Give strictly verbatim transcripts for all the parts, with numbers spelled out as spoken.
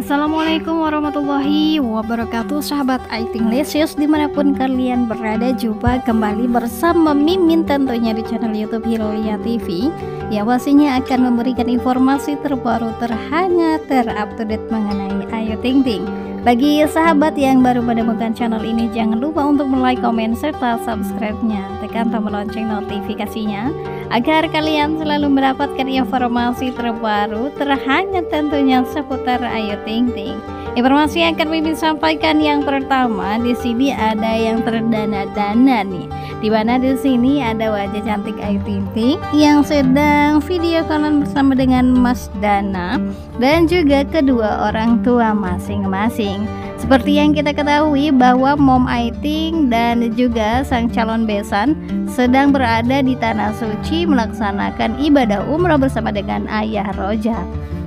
Assalamualaikum warahmatullahi wabarakatuh, sahabat Aiting Lesius dimanapun kalian berada. Jumpa kembali bersama Mimin tentunya di channel YouTube Hilya T V yang pastinya akan memberikan informasi terbaru, terhangat, terupdate mengenai Ayu Ting Ting. Bagi sahabat yang baru menemukan channel ini, jangan lupa untuk like, komen, serta subscribe-nya. Tekan tombol lonceng notifikasinya agar kalian selalu mendapatkan informasi terbaru, terhangat tentunya seputar Ayu Ting Ting. Informasi yang akan Mimin sampaikan yang pertama, di sini ada yang terdana-dana nih. Di mana di sini ada wajah cantik Ayu Ting Ting yang sedang video callan bersama dengan Mas Dana dan juga kedua orang tua masing-masing. Seperti yang kita ketahui bahwa Mom Aiting dan juga sang calon besan sedang berada di tanah suci melaksanakan ibadah umrah bersama dengan ayah Rojak.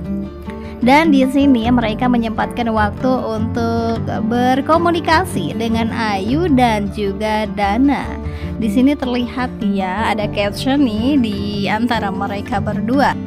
Dan di sini mereka menyempatkan waktu untuk berkomunikasi dengan Ayu dan juga Dana. Di sini terlihat ya ada caption nih di antara mereka berdua.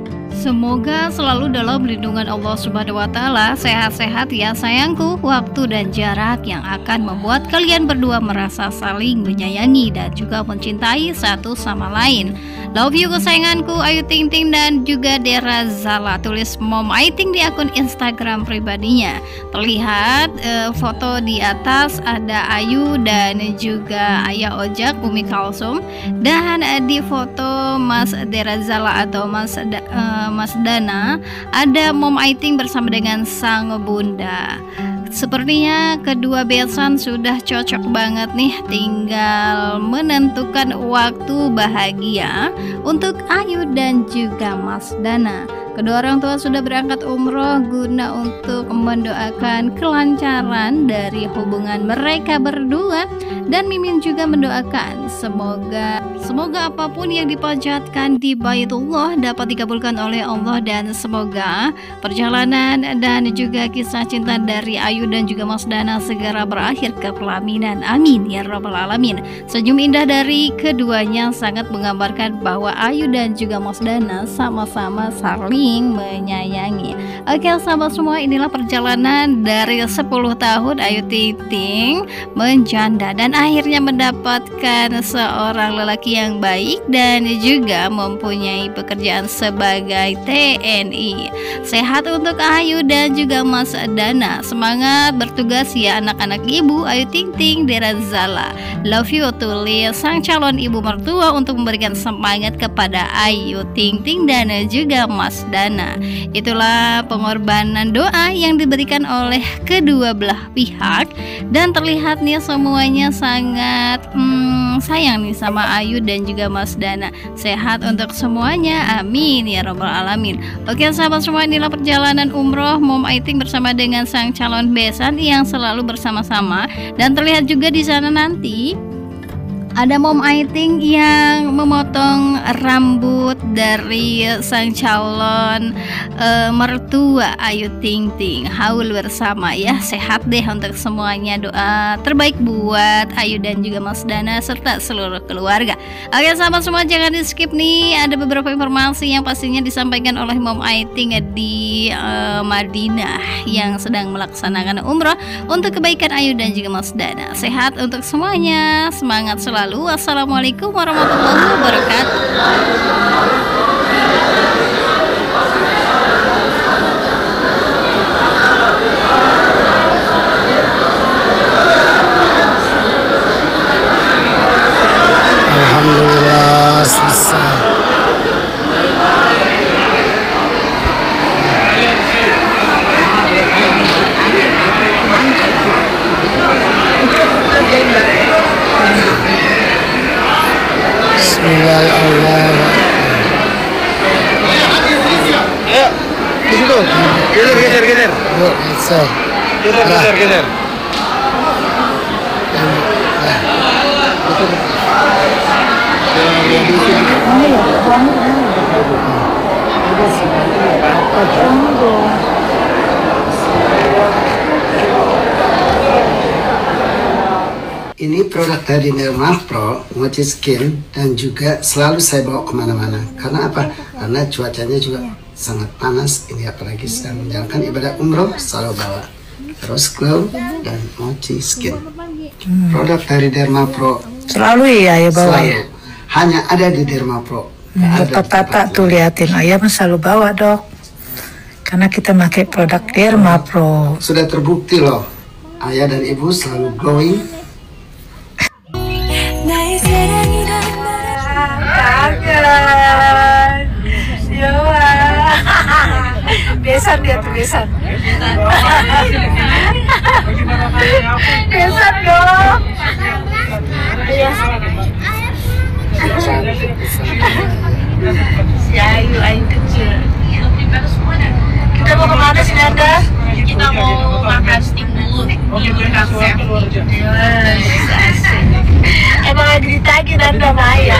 Semoga selalu dalam lindungan Allah Subhanahu wa Ta'ala. Sehat-sehat ya sayangku. Waktu dan jarak yang akan membuat kalian berdua merasa saling menyayangi dan juga mencintai satu sama lain. Love you kesayanganku Ayu Ting Ting dan juga Dera Zala, tulis Mom Aiting di akun Instagram pribadinya. Terlihat eh, foto di atas ada Ayu dan juga Ayah Ojak, Umi Kalsum, dan eh, di foto Mas Dera Zala atau Mas da, eh, Mas Dana ada Mom Aiting bersama dengan sang bunda. Sepertinya kedua besan sudah cocok banget nih, tinggal menentukan waktu bahagia untuk Ayu dan juga Mas Dana. Kedua orang tua sudah berangkat umroh guna untuk mendoakan kelancaran dari hubungan mereka berdua, dan Mimin juga mendoakan semoga semoga apapun yang dipanjatkan di Baitullah dapat dikabulkan oleh Allah, dan semoga perjalanan dan juga kisah cinta dari Ayu dan juga Mas Dana segera berakhir ke pelaminan. Amin ya rabbal alamin. Senyum indah dari keduanya sangat menggambarkan bahwa Ayu dan juga Mas Dana sama-sama saling menyayangi. Oke sahabat semua, inilah perjalanan dari sepuluh tahun Ayu Ting Ting menjanda dan akhirnya mendapatkan seorang lelaki yang baik dan juga mempunyai pekerjaan sebagai T N I. Sehat untuk Ayu dan juga Mas Dana. Semangat bertugas ya anak-anak ibu Ayu Ting Ting, Dera Zala. Love you, tulis sang calon ibu mertua untuk memberikan semangat kepada Ayu Ting Ting dan juga Mas Dana. Itulah pengorbanan doa yang diberikan oleh kedua belah pihak, dan terlihat nih semuanya sangat hmm, sayang nih sama Ayu dan juga Mas Dana. Sehat untuk semuanya, amin ya rabbal alamin. Oke sahabat semua, inilah perjalanan umroh Mom Aiting bersama dengan sang calon besan yang selalu bersama-sama, dan terlihat juga di sana nanti ada Mom Aiting yang memotong rambut dari sang calon uh, mertua Ayu Ting Ting. Haul bersama ya. Sehat deh untuk semuanya. Doa terbaik buat Ayu dan juga Mas Dana serta seluruh keluarga. Oke sahabat semua, jangan di skip nih. Ada beberapa informasi yang pastinya disampaikan oleh Mom Aiting di uh, Madinah yang sedang melaksanakan umrah untuk kebaikan Ayu dan juga Mas Dana. Sehat untuk semuanya. Semangat selalu. Wassalamualaikum warahmatullahi wabarakatuh. Alhamdulillah selesai. Bismillahirrahmanirrahim. Ayo, di situ. Geser, geser, geser. Yuk, geser. Geser, geser, geser. Ini produk dari Derma Pro, Mochi Skin, dan juga selalu saya bawa kemana-mana. Karena apa? Karena cuacanya juga sangat panas. Ini apalagi sedang menjalankan ibadah umroh, selalu bawa Rose Glow dan Mochi Skin. Hmm. Produk dari Derma Pro selalu ya ya bawa selalu. Ya. Hanya ada di Derma Pro. Hmm, Tata tuh liatin, ayah mah selalu bawa dok. Karena kita pakai produk Derma Pro. Sudah terbukti loh, ayah dan ibu selalu glowing. Kangen, ya besan dia tuh besan. Besan dong. Si Ayu, Ayu kecil. Kita mau kemana sih Nanda? Kita mau makan steak dulu di Konsep. Emang lagi ditagih Nanda Maya.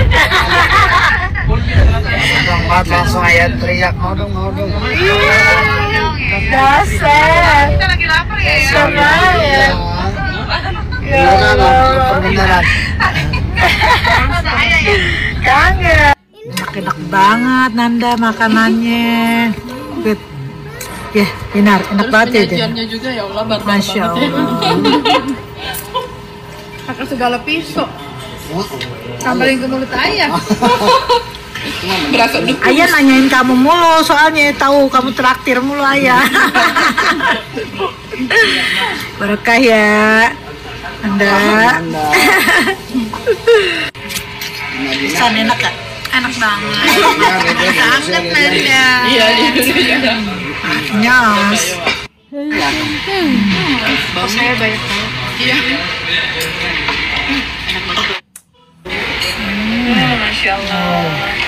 Banget langsung ayah teriak mau dong mau dong. Dasar. Kita lagi lapar ya. Sama ya. Ya Allah. Kangen. Enak banget Nanda makanannya. Bet. Ya, benar, enak banget ya. Penyajiannya juga ya Allah, barbar Masya banget Allah. Pakai segala pisau. Tambahin ke mulut ayah. Berasa duk. Ayah nanyain kamu mulu, soalnya tahu kamu traktir mulu ayah. Berkah ya, Anda. Pesan enak gak? Enak banget. Sangat Nanda. Iya, iya. Nyas. Bau saya banyak banget. Iya. Masya Allah.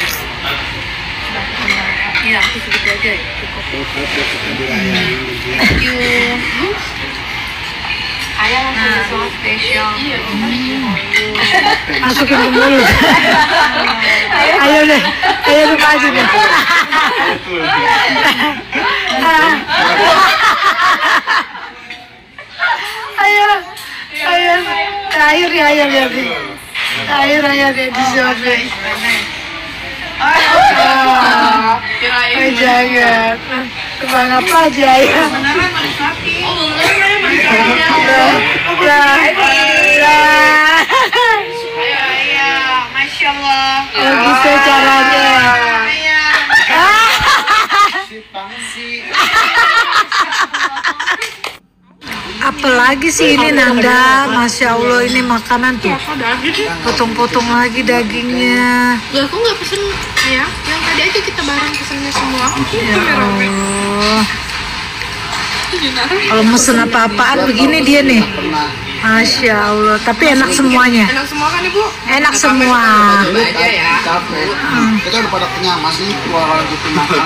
Iya, aku segitu aja ya. Thank you. Ayah langsung soal spesial. Masukin ke mulut. Ayo deh, ayo lupa aja deh. Ayo, ayo, air ya ayo lihat nih. Air ayo deh di sana. Ayo jangan, kebang apa aja ya. Masya Allah. Oh gitu caranya. Apalagi sih ini Nanda, Masya Allah ini makanan tuh. Potong-potong lagi dagingnya. Lah aku nggak pesen ayam, yang tadi aja kita bareng pesennya semua. Ya Allah. Kalau mesen apa-apaan begini dia nih. Masya Allah, tapi enak semuanya. Enak semua kan Ibu? Enak semua. Aja ya. Kita udah pada kenyang masih keluar gitu makan.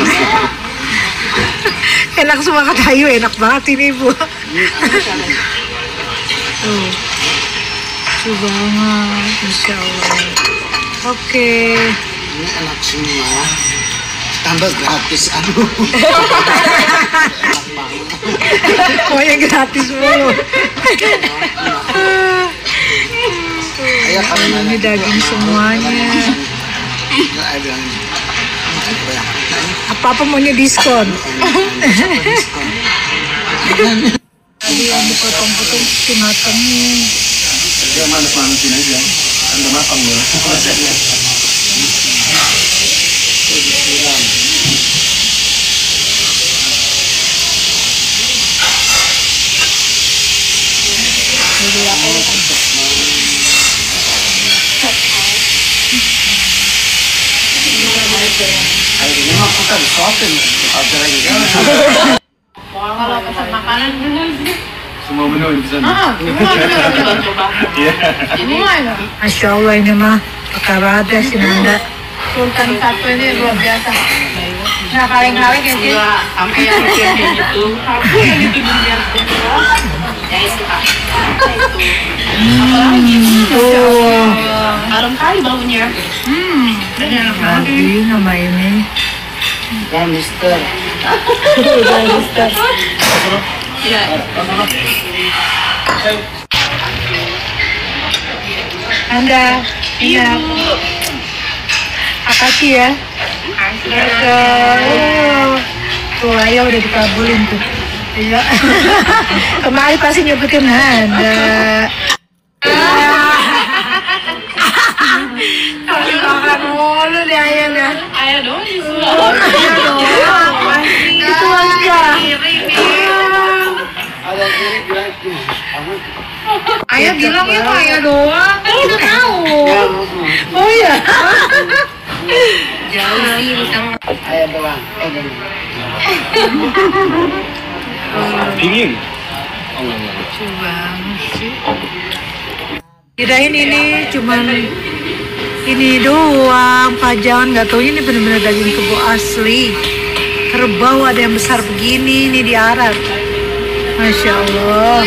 Enak semua kata Ayu, enak banget ini Bu. Tuh, tuh banget, Masya Allah. Oke. Ini enak semua. Tambah gratis aduh. Pokoknya gratis mulu. Ayah kalian Ini daging semuanya. Apa-apa maunya diskon. Tadi yang dipotong-potong si matangnya. Ya manis-manisin aja. Kan udah matang ya. Ini mah kita disuapin. Ada lagi kan? Kalau pesan makanan Semua menu di sana. ah, semua bener coba. Iya. Semua ya. Masya Allah ini mah perkara ada si Nanda. Sultan satu ini luar biasa. Nah kaleng-kaleng ya sih. Enggak, sampai yang kayak gitu. Aku yang itu biar ya itu Kak. Tuh. Harum kali baunya. Hmm, enak banget. Lagi nama ini. Dan Mister. Udah Mister. Iya. Anda, Iya, enak. Bu. Makasih ya. Oh, tuh ayah udah dikabulin tuh. Iya. Kemarin pasti nyebutin ada. Makan mulu deh ayah dah. Ayah doang disuruh. Itu aja. Ayah bilang ya Pak, ayah doang. Kan udah tahu. Oh iya. Jauh sih sama. Ayah doang. Eh, jangan. Dingin. Coba sih. Kirain ini cuman ini doang pajangan, nggak tahu ini benar-benar daging kebo asli. Kerbau ada yang besar begini nih di Arab. Masya Allah.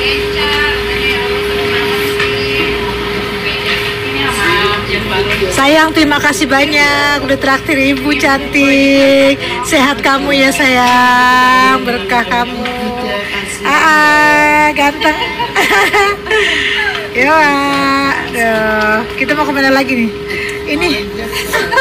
Sayang, terima kasih banyak udah traktir ibu cantik. Sehat kamu ya sayang, berkah kamu. Ah, ganteng. Ya, aduh. Kita mau kemana lagi nih? Ini